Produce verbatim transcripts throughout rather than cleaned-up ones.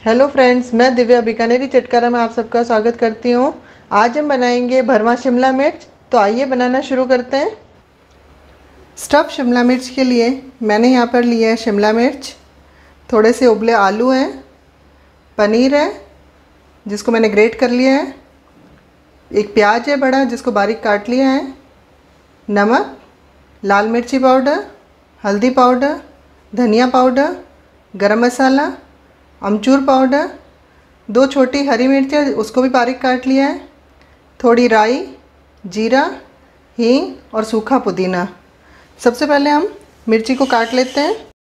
Hello friends, मैं दिव्या बीकानेरी चटकारा में आप सबका स्वागत करती हूँ। आज हम बनाएंगे भरवा शिमला मिर्च। तो आइए बनाना शुरू करते हैं। स्टफ़ शिमला मिर्च के लिए मैंने यहाँ पर लिया है शिमला मिर्च, थोड़े से उबले आलू हैं, पनीर है जिसको मैंने ग्रेट कर लिया है, एक प्याज है बड़ा जिसको बारीक काट लिया है, नमक, लाल मिर्ची पाउडर, हल्दी पाउडर, धनिया पाउडर, गरम मसाला, अमचूर पाउडर, दो छोटी हरी मिर्चें उसको भी बारीक काट लिया है, थोड़ी राई, जीरा, हींग और सूखा पुदीना। सबसे पहले हम मिर्ची को काट लेते हैं।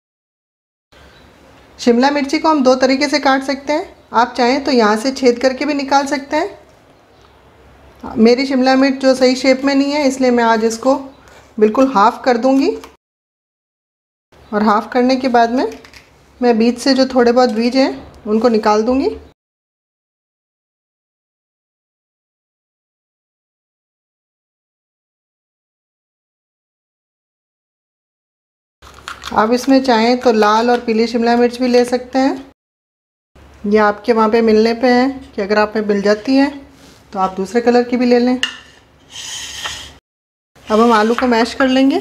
शिमला मिर्ची को हम दो तरीके से काट सकते हैं। आप चाहें तो यहाँ से छेद करके भी निकाल सकते हैं। मेरी शिमला मिर्च जो सही शेप में नहीं है, इसलिए मैं आज इसको बिल्कुल हाफ़ कर दूँगी। और हाफ़ करने के बाद में मैं बीच से जो थोड़े बहुत बीज हैं उनको निकाल दूंगी। आप इसमें चाहें तो लाल और पीली शिमला मिर्च भी ले सकते हैं। ये आपके वहाँ पे मिलने पे है कि अगर आप में मिल जाती है तो आप दूसरे कलर की भी ले लें। अब हम आलू को मैश कर लेंगे।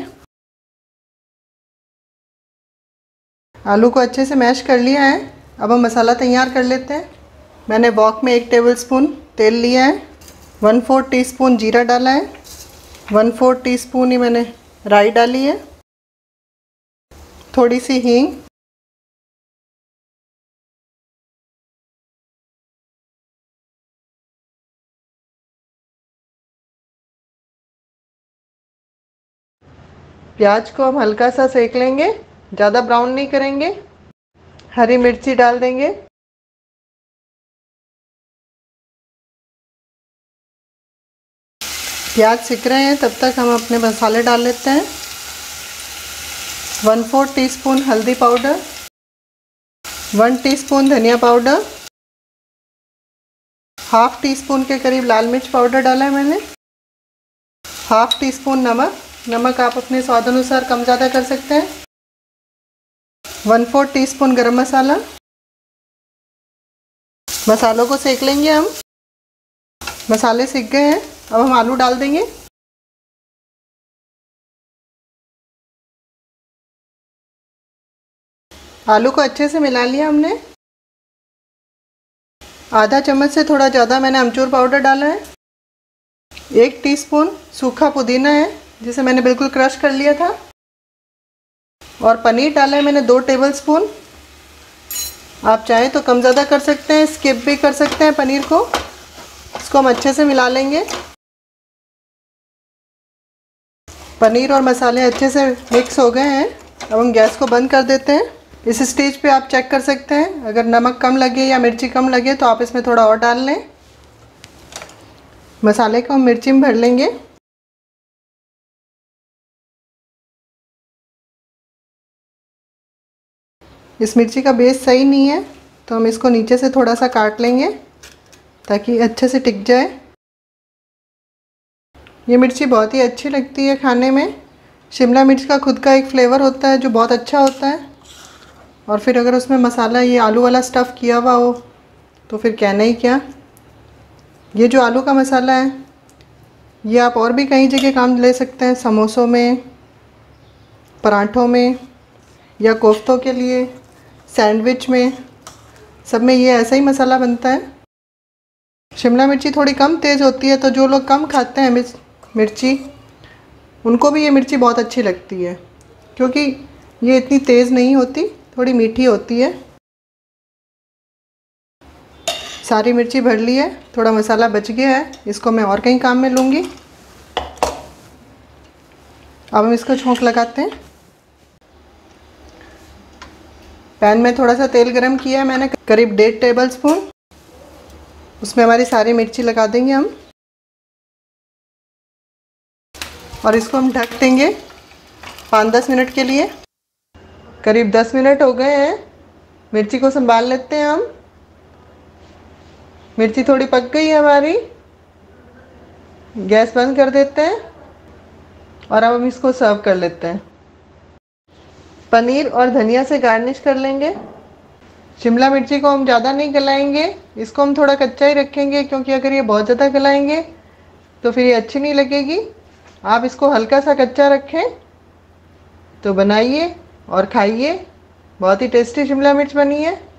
आलू को अच्छे से मैश कर लिया है। अब हम मसाला तैयार कर लेते हैं। मैंने वॉक में एक टेबलस्पून तेल लिया है, वन फोर टीस्पून जीरा डाला है, वन फोर टीस्पून ही मैंने राई डाली है, थोड़ी सी हींग, प्याज को हम हल्का सा सेक लेंगे, ज़्यादा ब्राउन नहीं करेंगे। हरी मिर्ची डाल देंगे। प्याज सिक रहे हैं तब तक हम अपने मसाले डाल लेते हैं। वन फोर टीस्पून हल्दी पाउडर, वन टीस्पून धनिया पाउडर, हाफ टी स्पून के करीब लाल मिर्च पाउडर डाला है मैंने, हाफ टी स्पून नमक, नमक आप अपने स्वाद अनुसार कम ज़्यादा कर सकते हैं, वन फोर टीस्पून गरम मसाला। मसालों को सेक लेंगे हम। मसाले सीख गए हैं। अब हम आलू डाल देंगे। आलू को अच्छे से मिला लिया हमने। आधा चम्मच से थोड़ा ज़्यादा मैंने अमचूर पाउडर डाला है। एक टीस्पून सूखा पुदीना है जिसे मैंने बिल्कुल क्रश कर लिया था। और पनीर डाला है मैंने दो टेबलस्पून। आप चाहें तो कम ज़्यादा कर सकते हैं, स्किप भी कर सकते हैं पनीर को। इसको हम अच्छे से मिला लेंगे। पनीर और मसाले अच्छे से मिक्स हो गए हैं। अब हम गैस को बंद कर देते हैं। इस स्टेज पे आप चेक कर सकते हैं, अगर नमक कम लगे या मिर्ची कम लगे तो आप इसमें थोड़ा और डाल लें। मसाले को हम मिर्ची में भर लेंगे। इस मिर्ची का बेस सही नहीं है तो हम इसको नीचे से थोड़ा सा काट लेंगे ताकि अच्छे से टिक जाए। ये मिर्ची बहुत ही अच्छी लगती है खाने में। शिमला मिर्च का खुद का एक फ्लेवर होता है जो बहुत अच्छा होता है। और फिर अगर उसमें मसाला ये आलू वाला स्टफ़ किया हुआ हो तो फिर कहना ही क्या। ये जो आलू का मसाला है ये आप और भी कई जगह काम ले सकते हैं, समोसों में, पराठों में या कोफ्तों के लिए, सैंडविच में, सब में ये ऐसा ही मसाला बनता है। शिमला मिर्ची थोड़ी कम तेज़ होती है तो जो लोग कम खाते हैं मिर्ची उनको भी ये मिर्ची बहुत अच्छी लगती है क्योंकि ये इतनी तेज़ नहीं होती, थोड़ी मीठी होती है। सारी मिर्ची भर ली है। थोड़ा मसाला बच गया है, इसको मैं और कहीं काम में लूँगी। अब हम इसको छोंक लगाते हैं। पैन में थोड़ा सा तेल गरम किया है मैंने, करीब डेढ़ टेबल स्पून। उसमें हमारी सारी मिर्ची लगा देंगे हम और इसको हम ढक देंगे पाँच दस मिनट के लिए। करीब दस मिनट हो गए हैं। मिर्ची को संभाल लेते हैं हम। मिर्ची थोड़ी पक गई है हमारी। गैस बंद कर देते हैं और अब हम इसको सर्व कर लेते हैं। पनीर और धनिया से गार्निश कर लेंगे। शिमला मिर्ची को हम ज़्यादा नहीं गलाएंगे, इसको हम थोड़ा कच्चा ही रखेंगे, क्योंकि अगर ये बहुत ज़्यादा गलाएंगे तो फिर ये अच्छी नहीं लगेगी। आप इसको हल्का सा कच्चा रखें तो बनाइए और खाइए। बहुत ही टेस्टी शिमला मिर्च बनी है।